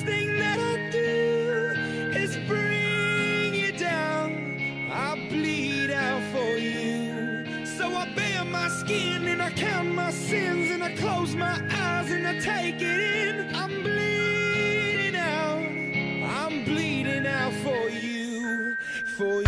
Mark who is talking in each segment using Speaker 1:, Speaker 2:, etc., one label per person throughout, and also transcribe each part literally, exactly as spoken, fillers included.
Speaker 1: last thing that I do is bring you down. I bleed out for you. So I bare my skin and I count my sins and I close my eyes and I take it in. I'm bleeding out. I'm bleeding out for you, for you.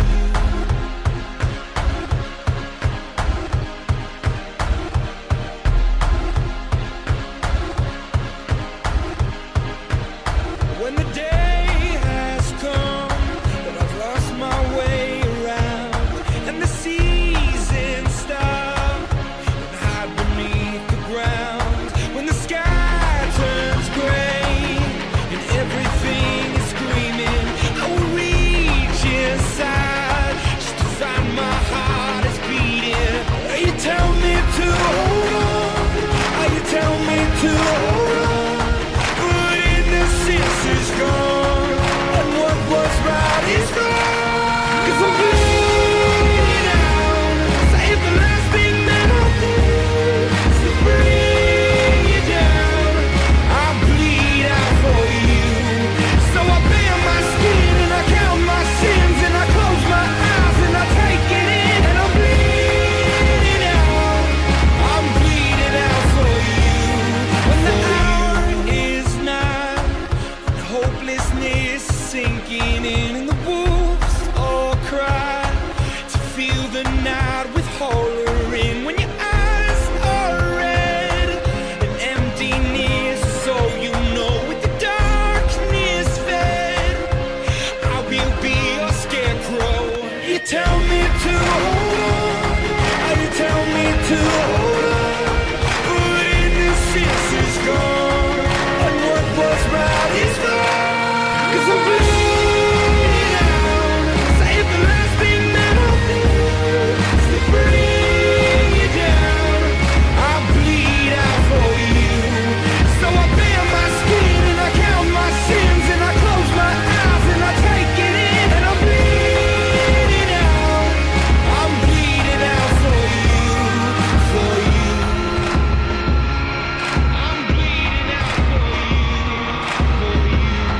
Speaker 1: When the day has come that I've lost my way around and the seasons stop and hide beneath the ground, when the sky turns gray and everything is screaming, I will reach inside just to find my heart is beating. You tell me to hold on, you tell me to hold on, is gone, and what was right is wrong. 'Cause I'm bleeding out. Say the last thing that I do is to bring you down. I bleed out for you. So I bare my skin and I count my sins and I close my eyes and I take it in. And I'm bleeding out. I'm bleeding out for you. When the hour is nine, hopelessness sinking in and the wolves all cry to feel the night with horror in. When your eyes are red and emptiness is all you know, with the darkness fed, I will be your scarecrow. You tell me to hold on, you tell me to hold on, but innocence is gone and what was right is wrong. 'Cause I'm bleeding out. Say the last thing that I do is to bring you down. I bleed out for you. So I bare my skin and I count my sins and I close my eyes and I take it in. And I'm bleeding out. I'm bleeding out for you, for you. I'm bleeding out for you, for you.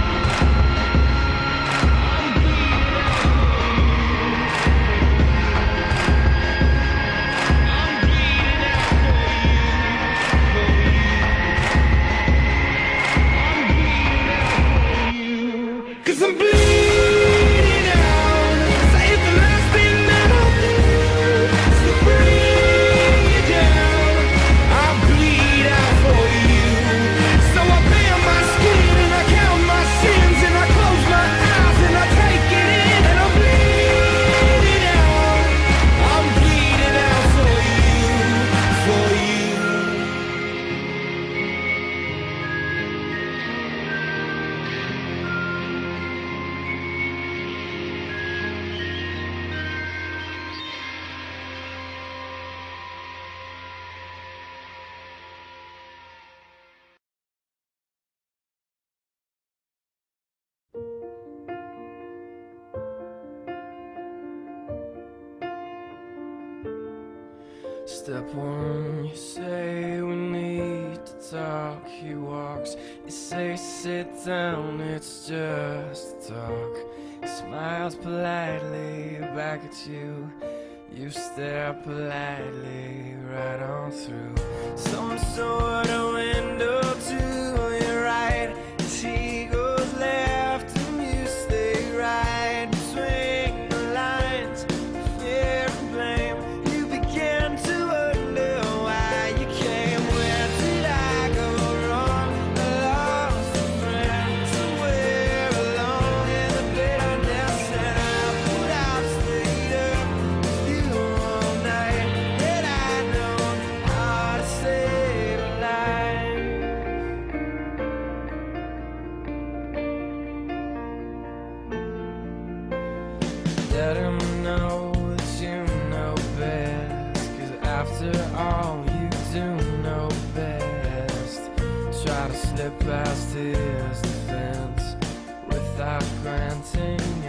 Speaker 1: Cause I'm bleeding out. Say the last thing that I do is to bring you down. I bleed out for you. So I bare my skin and I count my sins and I close my eyes and I take it in. And I'm bleeding out. I'm bleeding out for you, for you. Step one, you say we need to talk. He walks, you say sit down, it's just talk. He smiles politely back at you. You stare politely right on through some sort of window to your right. As he goes left and you stay right between the lines, fear and blame. You begin to wonder why you came. Where did I go wrong? I lost a friend somewhere along in the bitterness, and I would have stayed up with you all night. Had I known how to save a life. Let him know that you know best, 'cause after all you do know best. Try to slip past his defense without granting